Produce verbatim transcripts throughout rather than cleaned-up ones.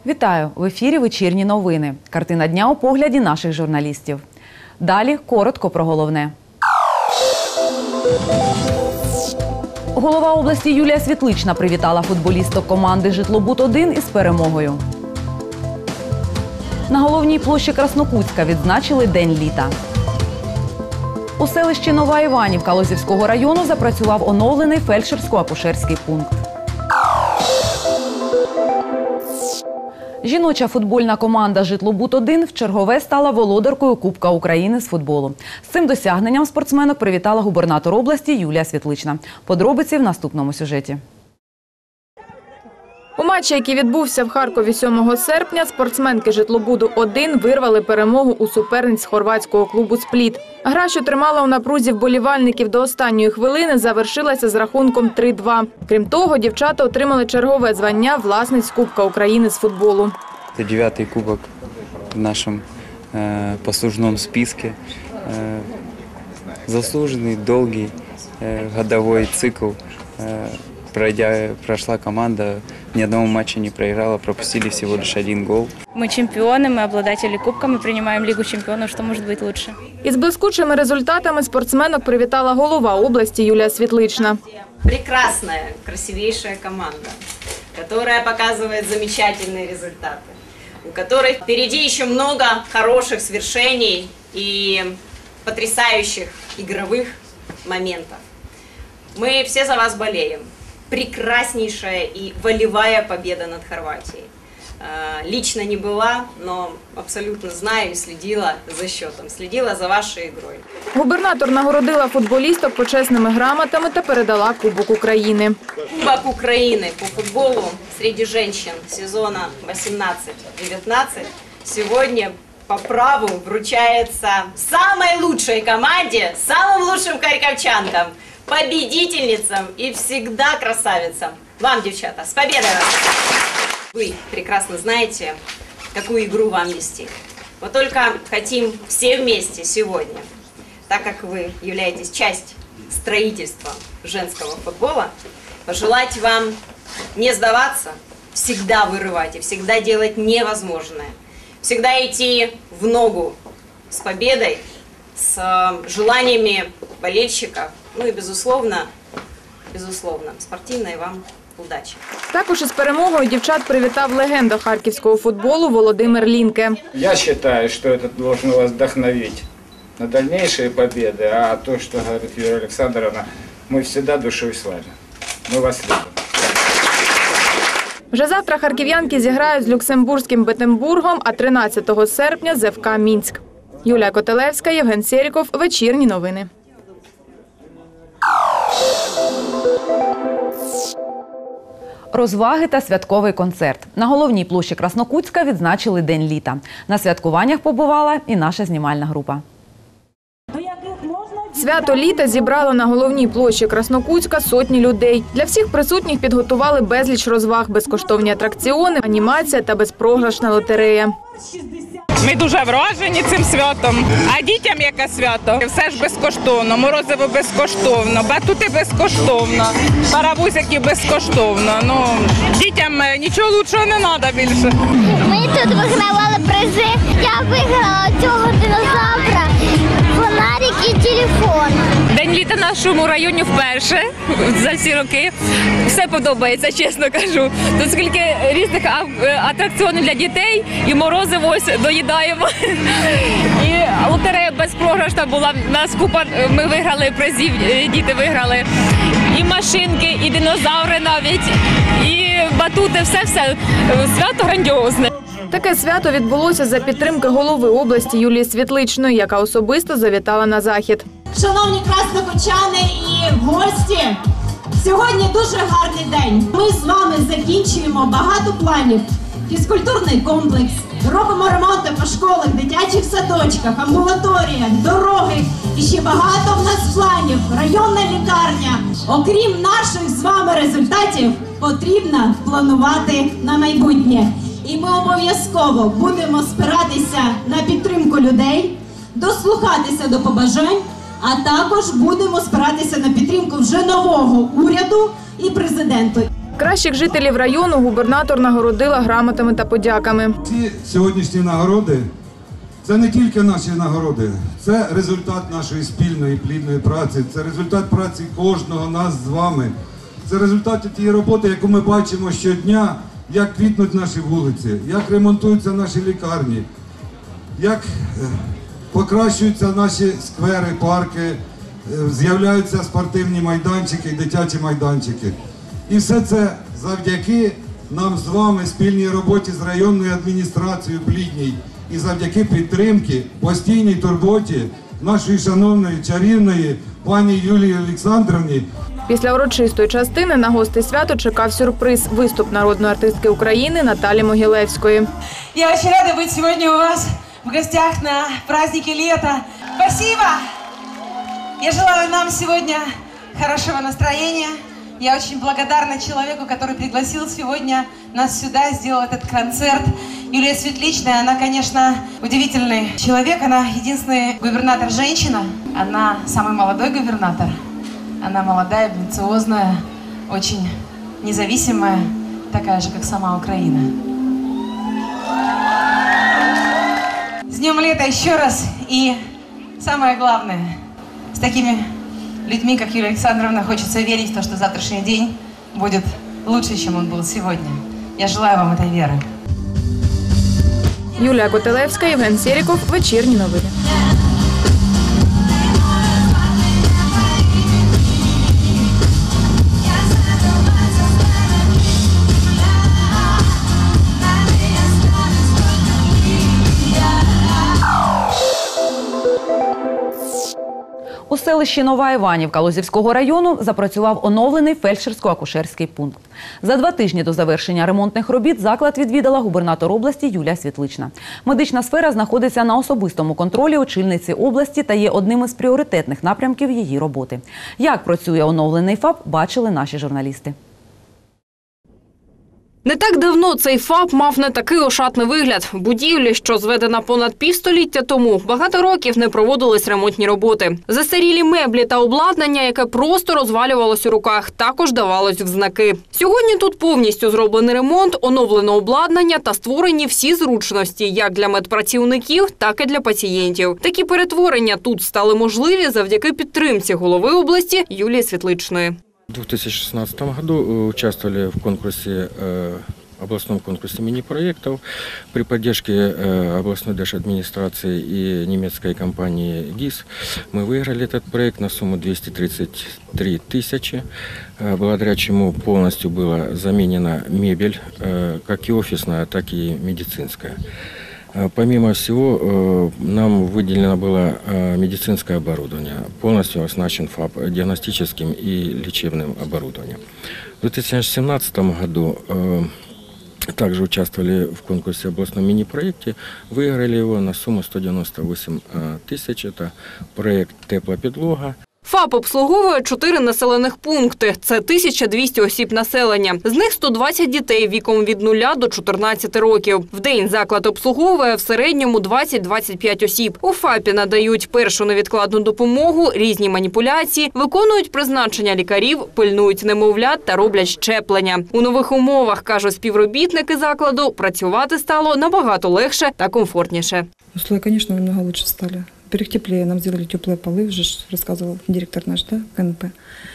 Вітаю! В ефірі «Вечірні новини». Картина дня у погляді наших журналістів. Далі коротко про головне. Голова області Юлія Світлична привітала футболісток команди «Житлобуд один» із перемогою. На головній площі Краснокутська відзначили День літа. У селищі Нова Іванівка Лозівського району запрацював оновлений фельдшерсько-акушерський пункт. Жіноча футбольна команда «Житлобуд один» в чергове стала володаркою Кубка України з футболу. З цим досягненням спортсменок привітала губернатор області Юлія Світлична. Подробиці в наступному сюжеті. У матчі, який відбувся в Харкові сьомого серпня, спортсменки «Житлобуду один» вирвали перемогу у суперниць хорватського клубу «Спліт». Гра, що тримала у напрузі вболівальників до останньої хвилини, завершилася з рахунком три-два. Крім того, дівчата отримали чергове звання власниць Кубка України з футболу. Це дев'ятий кубок в нашому е, послужному списку. Е, заслужений, довгий е, годовий цикл. Е, Пройдя, прошла команда, ни одного матча не проиграла, пропустили всего лишь один гол. Мы чемпионы, мы обладатели кубка, мы принимаем Лигу чемпионов, что может быть лучше. Із блискучими результатами спортсменок привітала голова області Юлія Світлична. Прекрасная, красивейшая команда, которая показывает замечательные результаты, у которой впереди еще много хороших свершений и потрясающих игровых моментов. Мы все за вас болеем. Прекраснейшая и волевая победа над Хорватией. Лично не была, но абсолютно знаю и следила за счетом, следила за вашей игрой. Губернатор нагородила футболісток почесними грамотами та передала Кубок України. Кубок Украины по футболу среди женщин сезона восемнадцать-девятнадцать сегодня по праву вручается самой лучшей команде, самым лучшим харьковчанкам, победительницам и всегда красавицам. Вам, девчата, с победой вас! Вы прекрасно знаете, какую игру вам вести. Вот только хотим все вместе сегодня, так как вы являетесь частью строительства женского футбола, пожелать вам не сдаваться, всегда вырывать и всегда делать невозможное. Всегда идти в ногу с победой, с желаниями болельщиков. Ну і, безусловно, безусловно, спортивної вам удачі. Також із перемогою дівчат привітав легенда харківського футболу Володимир Лінке. Я вважаю, що це должно вас вдохновити на дальнейшие победы, а то, що говорить Юлія Олександровна, ми завжди душою з вами. Ми вас любимо. Вже завтра харків'янки зіграють з люксембурзьким Бетембургом, а тринадцятого серпня з еф ка Мінськ. Юлія Котелевська, Євген Серіков. Вечірні новини. Розваги та святковий концерт. На головній площі Краснокутська відзначили День літа. На святкуваннях побувала і наша знімальна група. Свято літа зібрало на головній площі Краснокутська сотні людей. Для всіх присутніх підготували безліч розваг, безкоштовні атракціони, анімація та безпрограшна лотерея. Ми дуже вражені цим святом, а дітям яке свято? Все ж безкоштовно, морозиво безкоштовно, батути безкоштовно, паровозики безкоштовно. Ну, дітям нічого лучшого не треба більше. Ми тут вигравали призи, я виграла цього динозавра, фонарик і телефон. День літа в нашому районі вперше за всі роки. Все подобається, чесно кажу. Тут скільки різних атракціонів для дітей і морозиво ось доїдаємо. І лотерея безпрограшна була, нас купа, ми виграли призів, діти виграли. І машинки, і динозаври навіть, і батути, все-все. Свято грандіозне. Таке свято відбулося за підтримки голови області Юлії Світличної, яка особисто завітала на захід. Шановні краснокутчани і гості, сьогодні дуже гарний день. Ми з вами закінчуємо багато планів. Фізкультурний комплекс, робимо ремонти по школах, дитячих садочках, амбулаторіях, дороги і ще багато в нас планів. Районна лікарня. Окрім наших з вами результатів, потрібно планувати на майбутнє. І ми обов'язково будемо спиратися на підтримку людей, дослухатися до побажань, а також будемо спиратися на підтримку вже нового уряду і президенту. Кращих жителів району губернатор нагородила грамотами та подяками. Ці сьогоднішні нагороди – це не тільки наші нагороди, це результат нашої спільної плідної праці, це результат праці кожного нас з вами, це результат тієї роботи, яку ми бачимо щодня, як квітнуть наші вулиці, як ремонтуються наші лікарні, як покращуються наші сквери, парки, з'являються спортивні майданчики, дитячі майданчики. І все це завдяки нам з вами спільній роботі з районною адміністрацією Плідній і завдяки підтримки, постійній турботі нашої шановної, чарівної пані Юлії Олександрівні. Після урочистої частини на гостей свято чекав сюрприз – виступ народної артистки України Наталі Могилевської. Я очень рада быть сегодня у вас в гостях на празднике лета. Спасибо! Я желаю нам сегодня хорошего настроения. Я очень благодарна человеку, который пригласил сегодня нас сюда, сделал этот концерт. Юлия Светличная, она, конечно, удивительный человек. Она единственный губернатор-женщина. Она самый молодой губернатор. Она молодая, амбициозная, очень независимая, такая же, как сама Украина. С Днем лета еще раз. И самое главное, с такими людьми, как Юлия Александровна, хочется верить в то, что завтрашний день будет лучше, чем он был сегодня. Я желаю вам этой веры. Юлія Котелевська, Євген Серіков. Вечірні новини. У селищі Нова Іванівка Лозівського району запрацював оновлений фельдшерсько-акушерський пункт. За два тижні до завершення ремонтних робіт заклад відвідала губернатор області Юлія Світлична. Медична сфера знаходиться на особистому контролі очільниці області та є одним із пріоритетних напрямків її роботи. Як працює оновлений ФАП, бачили наші журналісти. Не так давно цей ФАП мав не такий ошатний вигляд. В будівлі, що зведена понад півстоліття тому, багато років не проводились ремонтні роботи. Застарілі меблі та обладнання, яке просто розвалювалось у руках, також давалось в знаки. Сьогодні тут повністю зроблений ремонт, оновлено обладнання та створені всі зручності як для медпрацівників, так і для пацієнтів. Такі перетворення тут стали можливі завдяки підтримці голови області Юлії Світличної. В две тысячи шестнадцатом году участвовали в конкурсе, областном конкурсе мини-проектов при поддержке областной держадминистрации и немецкой компании ГИС. Мы выиграли этот проект на сумму двести тридцать три тысячи, благодаря чему полностью была заменена мебель, как и офисная, так и медицинская. Помимо всего, нам выделено было медицинское оборудование, полностью оснащен ФАП диагностическим и лечебным оборудованием. В две тысячи семнадцатом году также участвовали в конкурсе областном мини-проекте, выиграли его на сумму сто девяносто восемь тысяч, это проект «Теплопідлога». ФАП обслуговує чотири населених пункти. Це тисяча двісті осіб населення. З них сто двадцять дітей віком від нуля до чотирнадцяти років. В день заклад обслуговує в середньому двадцять - двадцять п'ять осіб. У ФАПі надають першу невідкладну допомогу, різні маніпуляції, виконують призначення лікарів, пильнують немовлят та роблять щеплення. У нових умовах, кажуть співробітники закладу, працювати стало набагато легше та комфортніше. Условия, конечно, намного лучше стали. Во-первых, теплее, нам сделали теплые полы, уже рассказывал директор наш, да, КНП.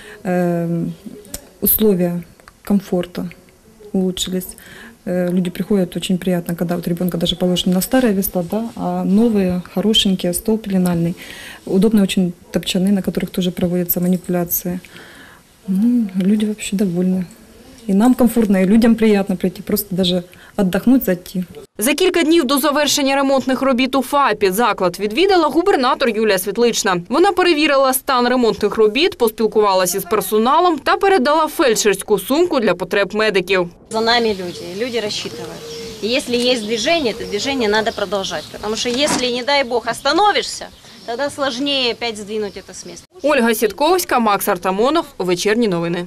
Э, условия комфорта улучшились. Э, люди приходят, очень приятно, когда вот ребенка даже положено на старое весло, да, а новые, хорошенькие, стол пеленальный. Удобные очень топчаны, на которых тоже проводятся манипуляции. Ну, люди вообще довольны. И нам комфортно, и людям приятно прийти, просто даже отдохнуть, зайти. За кілька днів до завершення ремонтних робіт у ФАПі заклад відвідала губернатор Юлія Світлична. Вона перевірила стан ремонтних робіт, поспілкувалася із персоналом та передала фельдшерську сумку для потреб медиків. За нами люди, люди рассчитывают. И если есть движение, то движение надо продолжать. Потому что если, не дай бог, остановишься, тогда сложнее опять сдвинуть это с места. Ольга Сітковська, Макс Артамонов. Вечірні новини.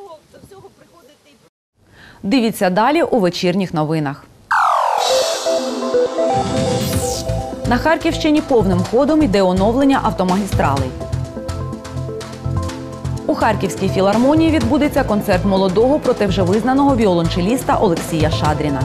Дивіться далі у вечірніх новинах. На Харківщині повним ходом йде оновлення автомагістралей. У Харківській філармонії відбудеться концерт молодого, проте вже визнаного віолончеліста Олексія Шадріна.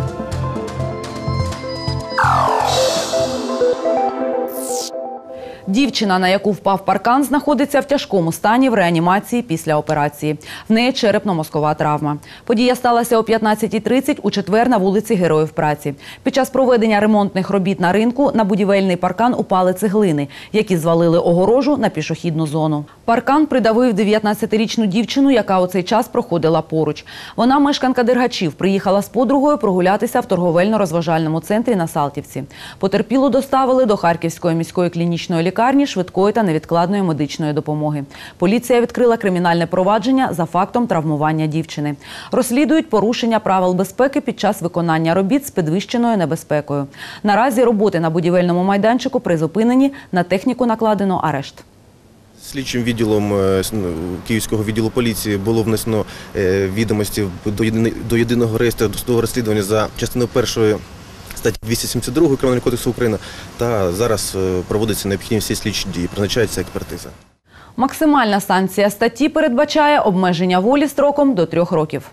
Дівчина, на яку впав паркан, знаходиться в тяжкому стані в реанімації після операції. В неї черепно-мозкова травма. Подія сталася о п'ятнадцятій тридцять у четвер на вулиці Героїв Праці. Під час проведення ремонтних робіт на ринку на будівельний паркан упали цеглини, які звалили огорожу на пішохідну зону. Паркан придавив дев'ятнадцятирічну дівчину, яка у цей час проходила поруч. Вона, мешканка Дергачів, приїхала з подругою прогулятися в торговельно-розважальному центрі на Салтівці. Потерпілу доставили до Харківської міської клінічної лікарні швидкої та невідкладної медичної допомоги. Поліція відкрила кримінальне провадження за фактом травмування дівчини. Розслідують порушення правил безпеки під час виконання робіт з підвищеною небезпекою. Наразі роботи на будівельному майданчику призупинені, на техніку накладено арешт. Слідчим відділом Київського відділу поліції було внесено відомості до єдиного реєстру досудового розслідування за частиною першої статті двісті сімдесят два Кримінального кодексу України, та зараз проводяться необхідні всі слідчі дії, призначається експертиза. Максимальна санкція статті передбачає обмеження волі строком до трьох років.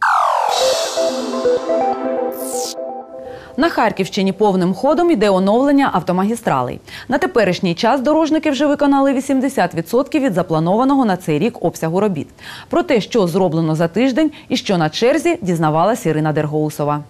На Харківщині повним ходом йде оновлення автомагістралей. На теперішній час дорожники вже виконали вісімдесят відсотків від запланованого на цей рік обсягу робіт. Про те, що зроблено за тиждень і що на черзі, дізнавалась Ірина Дергоусова.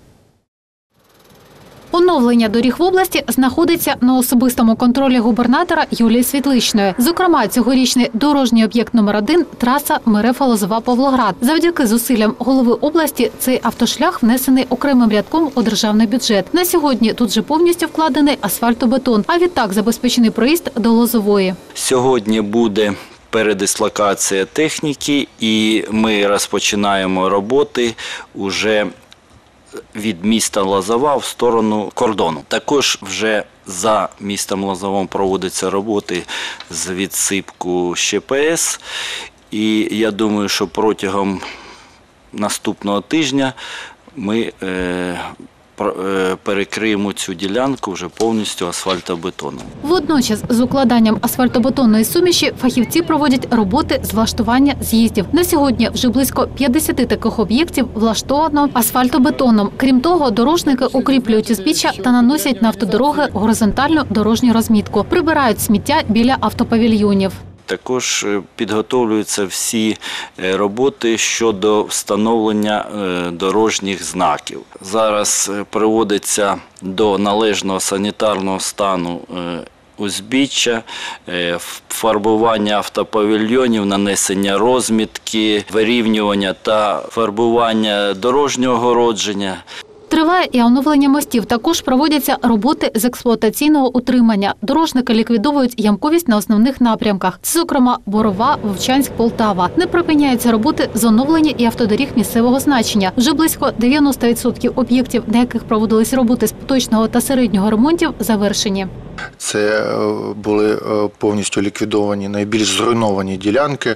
Оновлення доріг в області знаходиться на особистому контролі губернатора Юлії Світличної. Зокрема, цьогорічний дорожній об'єкт номер один – траса Мерефа-Лозова-Павлоград. Завдяки зусиллям голови області цей автошлях внесений окремим рядком у державний бюджет. На сьогодні тут же повністю вкладений асфальтобетон, а відтак забезпечений проїзд до Лозової. Сьогодні буде передислокація техніки і ми розпочинаємо роботи уже від міста Лозова в сторону кордону. Також вже за містом Лозовом проводяться роботи з відсипку ЩПС. І я думаю, що протягом наступного тижня ми е, перекриємо цю ділянку вже повністю асфальтобетоном. Водночас з укладанням асфальтобетонної суміші фахівці проводять роботи з влаштування з'їздів. На сьогодні вже близько п'ятдесят таких об'єктів влаштовано асфальтобетоном. Крім того, дорожники укріплюють узбіччя та наносять на автодороги горизонтальну дорожню розмітку. Прибирають сміття біля автопавільйонів. Також підготовлюються всі роботи щодо встановлення дорожніх знаків. Зараз приводиться до належного санітарного стану узбіччя, фарбування автопавільйонів, нанесення розмітки, вирівнювання та фарбування дорожнього огородження. Триває і оновлення мостів. Також проводяться роботи з експлуатаційного утримання. Дорожники ліквідовують ямковість на основних напрямках. Це, зокрема, Борова, Вовчанськ, Полтава. Не припиняються роботи з оновлення і автодоріг місцевого значення. Вже близько дев'яносто відсотків об'єктів, на яких проводились роботи з поточного та середнього ремонтів, завершені. Це були повністю ліквідовані найбільш зруйновані ділянки.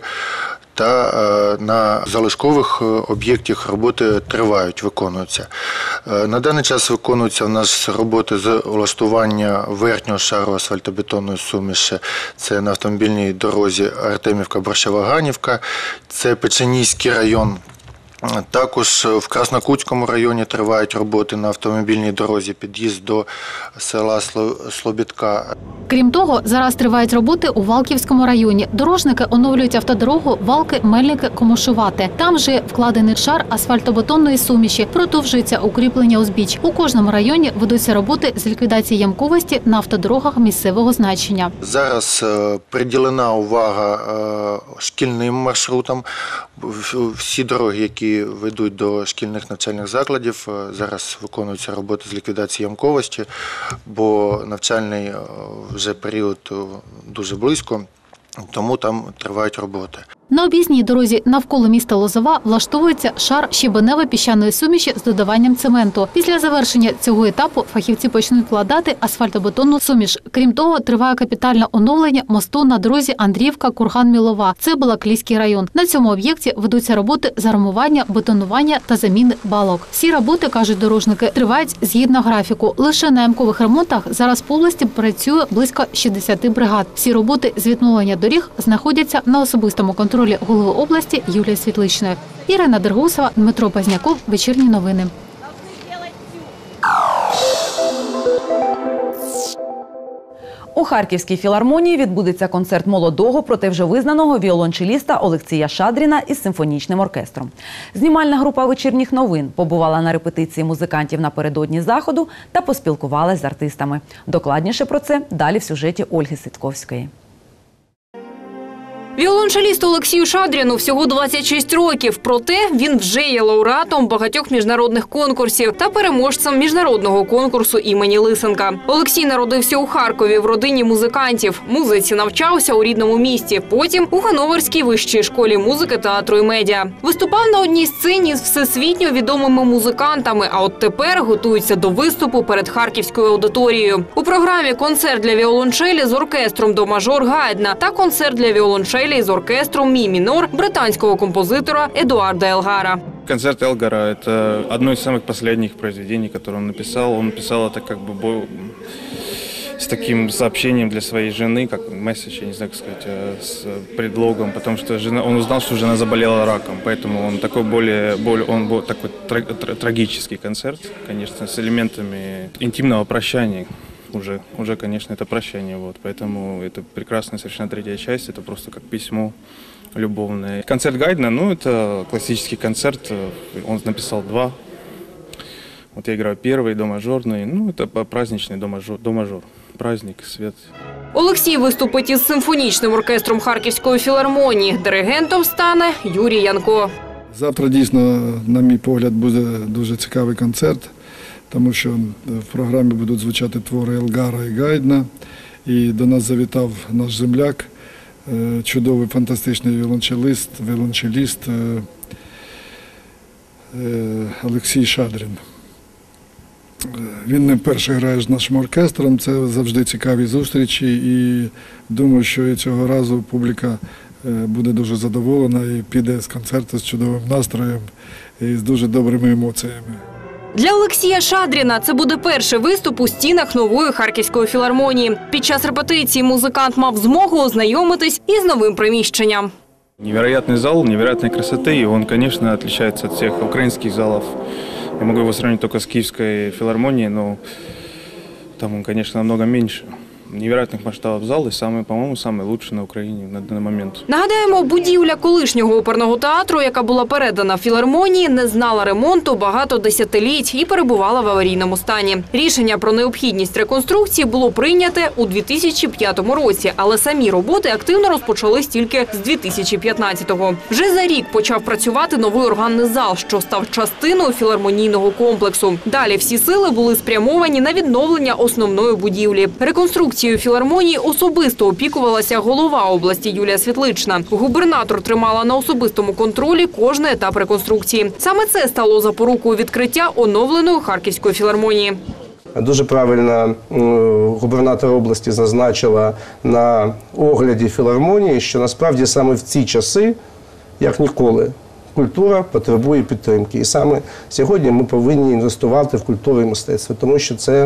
Та на залишкових об'єктах роботи тривають, виконуються. На даний час виконуються в нас роботи з влаштування верхнього шару асфальтобетонної суміші. Це на автомобільній дорозі Артемівка-Борщева-Ганівка, це Печеніський район. Також в Краснокутському районі тривають роботи на автомобільній дорозі, під'їзд до села Слобідка. Крім того, зараз тривають роботи у Валківському районі. Дорожники оновлюють автодорогу Валки-Мельники-Комошувати. Там вже вкладений шар асфальтобетонної суміші, продовжується укріплення узбіч. У кожному районі ведуться роботи з ліквідації ямковості на автодорогах місцевого значення. Зараз приділена увага шкільним маршрутам. Всі дороги, які ведуть до шкільних навчальних закладів, зараз виконуються роботи з ліквідації ямковості, бо навчальний вже період дуже близько, тому там тривають роботи. На об'їзній дорозі навколо міста Лозова влаштовується шар щебенево-піщаної суміші з додаванням цементу. Після завершення цього етапу фахівці почнуть вкладати асфальтобетонну суміш. Крім того, триває капітальне оновлення мосту на дорозі Андріївка-Курган-Мілова. Це Балаклійський район. На цьому об'єкті ведуться роботи з армування, бетонування та заміни балок. Всі роботи, кажуть дорожники, тривають згідно графіку. Лише на ямкових ремонтах зараз по області працює близько шістдесят бригад. Всі роботи з відновлення доріг знаходяться на особистому контролі ролі голови області Юлії Світличної. Ірина Дергусова, Дмитро Пазняков. Вечірні новини. У Харківській філармонії відбудеться концерт молодого, проте вже визнаного віолончеліста Олексія Шадріна із симфонічним оркестром. Знімальна група вечірніх новин побувала на репетиції музикантів напередодні заходу та поспілкувалась з артистами. Докладніше про це далі в сюжеті Ольги Ситковської. Віолончелісту Олексію Шадріну всього двадцять шість років, проте він вже є лауреатом багатьох міжнародних конкурсів та переможцем міжнародного конкурсу імені Лисенка. Олексій народився у Харкові в родині музикантів. Музиці навчався у рідному місті, потім у Ганноверській вищій школі музики, театру і медіа. Виступав на одній сцені з всесвітньо відомими музикантами, а от тепер готується до виступу перед харківською аудиторією. У програмі концерт для віолончелі з оркестром до мажор Гайдна та концерт для віолончелі з оркестром мі мінор британського композитора Едуарда Елгара. Концерт Элгара – это одно из самых последних произведений, которое он написал. Он написал это как бы с таким сообщением для своей жены, как месседж, я не знаю, как сказать, с предлогом, потому что жена, он узнал, что жена заболела раком, поэтому он такой более, более он был такой трагический концерт, конечно, с элементами интимного прощания. Уже, уже, конечно, это прощание, вот, поэтому это прекрасная совершенно третья часть, это просто как письмо любовное. Концерт Гайдна, ну, это классический концерт, он написал два, вот я играю первый, до мажорный, ну, это праздничный до мажор, до мажор, праздник, свет. Олексій виступить із симфонічним оркестром Харківської філармонії, диригентом стане Юрій Янко. Завтра дійсно, на мій погляд, буде дуже цікавий концерт, тому що в програмі будуть звучати твори Елгара і Гайдна. І до нас завітав наш земляк, чудовий, фантастичний віолончеліст, віолончеліст Олексій Шадрін. Він не вперше грає з нашим оркестром, це завжди цікаві зустрічі, і думаю, що і цього разу публіка буде дуже задоволена і піде з концерту з чудовим настроєм і з дуже добрими емоціями. Для Олексія Шадріна це буде перший виступ у стінах нової Харківської філармонії. Під час репетиції музикант мав змогу ознайомитись із новим приміщенням. Невероятный зал, невероятной красоты, и он, конечно, отличается от всех украинских залов. Я могу его сравнить только с Киевской филармонией, но там он, конечно, намного меньше. Невероятных масштабов зал и, самый, по-моему, самый лучший на Україні на даний момент. Нагадаємо, будівля колишнього оперного театру, яка була передана філармонії, не знала ремонту багато десятиліть і перебувала в аварійному стані. Рішення про необхідність реконструкції було прийняте у дві тисячі п'ятому році, але самі роботи активно розпочались тільки з дві тисячі п'ятнадцятого. Вже за рік почав працювати новий органний зал, що став частиною філармонійного комплексу. Далі всі сили були спрямовані на відновлення основної будівлі. Реконструкція філармонії особисто опікувалася голова області Юлія Світлична. Губернатор тримала на особистому контролі кожний етап реконструкції. Саме це стало запорукою відкриття оновленої Харківської філармонії. Дуже правильно губернатор області зазначила на огляді філармонії, що насправді саме в ці часи, як ніколи, культура потребує підтримки. І саме сьогодні ми повинні інвестувати в культуру і мистецтво, тому що це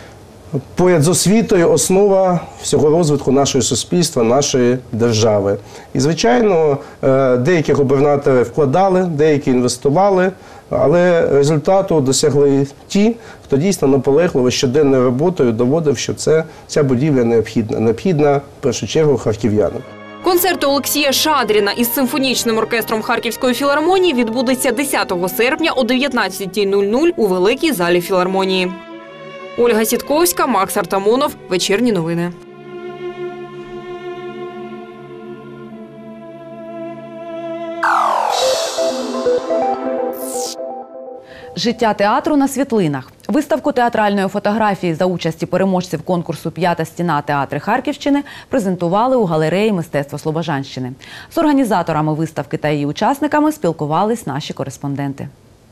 поряд з освітою основа всього розвитку нашого суспільства, нашої держави. І, звичайно, деякі губернатори вкладали, деякі інвестували, але результату досягли ті, хто дійсно наполегливо щоденною роботою доводив, що це, ця будівля необхідна. Необхідна, в першу чергу, харків'янам. Концерт Олексія Шадріна із симфонічним оркестром Харківської філармонії відбудеться десятого серпня о дев'ятнадцятій нуль нуль у Великій залі філармонії. Ольга Сітковська, Макс Артамонов. Вечірні новини. Життя театру на світлинах. Виставку театральної фотографії за участі переможців конкурсу «П'ята стіна. Театри Харківщини» презентували у галереї мистецтва Слобожанщини. З організаторами виставки та її учасниками спілкувались наші кореспонденти.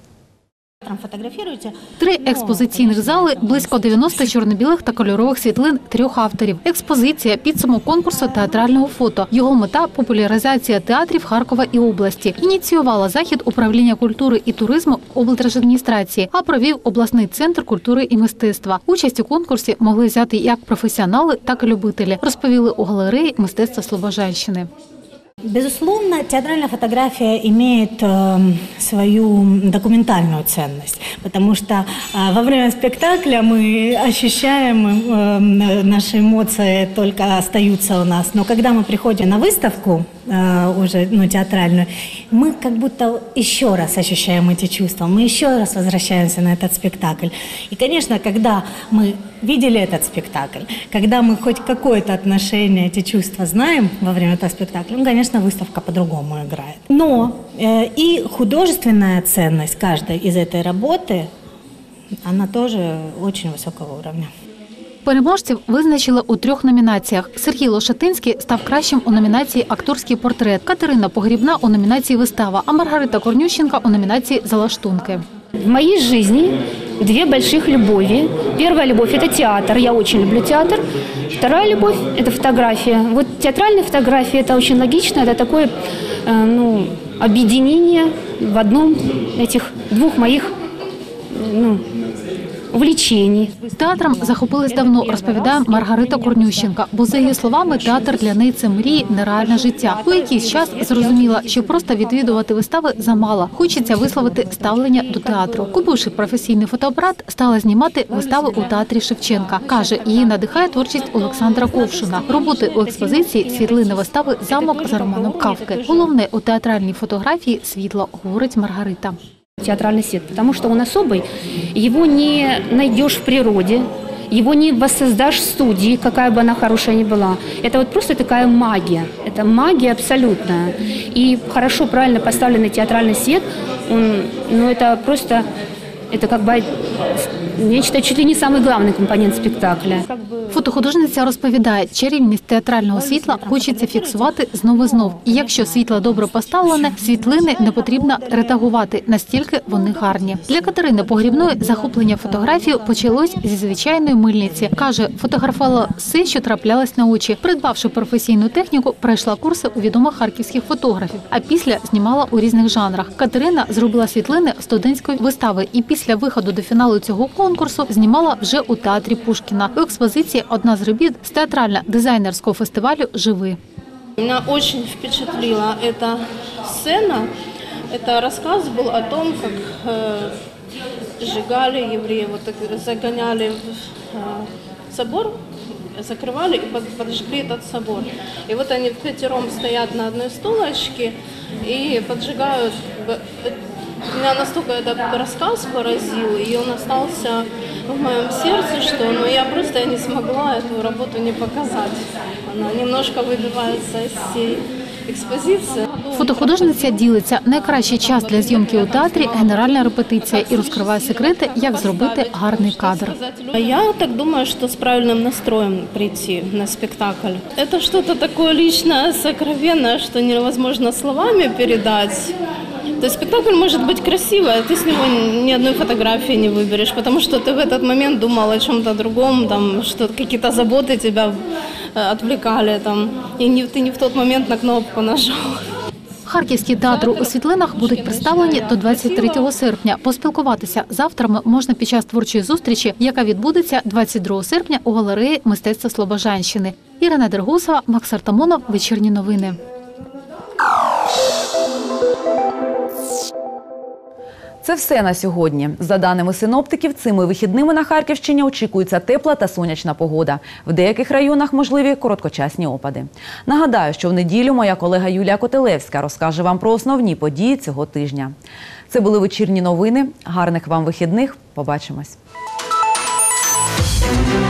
Три експозиційних зали, близько дев'яноста чорно-білих та кольорових світлин трьох авторів. Експозиція – підсумок конкурсу театрального фото. Його мета – популяризація театрів Харкова і області. Ініціювала захід управління культури і туризму облдержадміністрації, а провів обласний центр культури і мистецтва. Участь у конкурсі могли взяти як професіонали, так і любителі, розповіли у галереї мистецтва Слобожанщини. Безусловно, театральная фотография имеет э, свою документальную ценность, потому что э, во время спектакля мы ощущаем, э, наши эмоции только остаются у нас, но когда мы приходим на выставку, э, уже ну, театральную, мы как будто еще раз ощущаем эти чувства, мы еще раз возвращаемся на этот спектакль. И, конечно, когда мы видели этот спектакль, когда мы хоть какое-то отношение, эти чувства знаем во время этого спектакля, ну, конечно, выставка по-другому играет. Но э, и художественная ценность каждой из этой работы, она тоже очень высокого уровня. Переможців визначили у трьох номінаціях. Сергій Лошатинський став кращим у номінації «Акторський портрет», Катерина Погрібна у номінації «Вистава», а Маргарита Корнющенко у номінації «Залаштунки». В моей жизни две больших любови. Первая любовь – это театр, я очень люблю театр. Вторая любовь – это фотография. Вот театральная фотография – это очень логично, это такое э, ну, объединение в одном этих двух моих ну, увлечений. Театром захопилась давно, розповідає Маргарита Корнющенка, бо, за її словами, театр для неї – це мрії, нереальне життя. У якийсь час зрозуміла, що просто відвідувати вистави замало. Хочеться висловити ставлення до театру. Купивши професійний фотоапарат, стала знімати вистави у театрі Шевченка. Каже, її надихає творчість Олександра Ковшуна. Роботи у експозиції, світлини вистави «Замок за романом Кафки». Головне у театральній фотографії – світло, говорить Маргарита. Театральный свет, потому что он особый, его не найдешь в природе, его не воссоздашь в студии, какая бы она хорошая ни была. Это вот просто такая магия, это магия абсолютная. И хорошо, правильно поставленный театральный свет, он, ну это просто, это как бы, я считаю, чуть ли не самый главный компонент спектакля. Фотохудожниця розповідає, чарівність театрального світла хочеться фіксувати знов і знов. І якщо світло добре поставлене, світлини не потрібно редагувати, настільки вони гарні. Для Катерини Погрібної захоплення фотографією почалось зі звичайної мильниці. Каже, фотографувала все, що траплялось на очі. Придбавши професійну техніку, пройшла курси у відомих харківських фотографів, а після знімала у різних жанрах. Катерина зробила світлини студентської вистави і після виходу до фіналу цього конкурсу знімала вже у театрі Пушкіна. У експозиції одна з робіт з театрально-дизайнерського фестивалю «Живи». Меня очень впечатлила эта сцена. Это рассказ был о том, как э, сжигали евреев, вот так загоняли в э, собор, закрывали и под, поджгли этот собор. И вот они впятером стоят на одной стулочке и поджигают. Меня настолько этот рассказ поразил, и он остался в моем сердце, что ну, я просто не смогла эту работу не показать. Она немножко выбивается из всей експозиції. Фотохудожниця ділиться, найкращий час для зйомки у театрі – генеральна репетиція і розкриває секрети, як зробити гарний кадр. Я так думаю, что с правильным настроем прийти на спектакль. Это что-то такое личное, сокровенное, что невозможно словами передать. То есть спектакль может быть красивый, а ты с него ни одной фотографии не выберешь, потому что ты в этот момент думал о чем-то другом, там, что какие-то заботы тебя отвлекали, там, и не, ты не в тот момент на кнопку нажал. Харківські театри у світлинах будуть представлені до двадцять третього серпня. Поспілкуватися з авторами можна під час творчої зустрічі, яка відбудеться двадцять другого серпня у галереї мистецтва Слобожанщини. Ірина Дергусова, Макс Артамонов, Вечірні новини. Це все на сьогодні. За даними синоптиків, цими вихідними на Харківщині очікується тепла та сонячна погода. В деяких районах можливі короткочасні опади. Нагадаю, що в неділю моя колега Юлія Котелевська розкаже вам про основні події цього тижня. Це були вечірні новини. Гарних вам вихідних. Побачимось.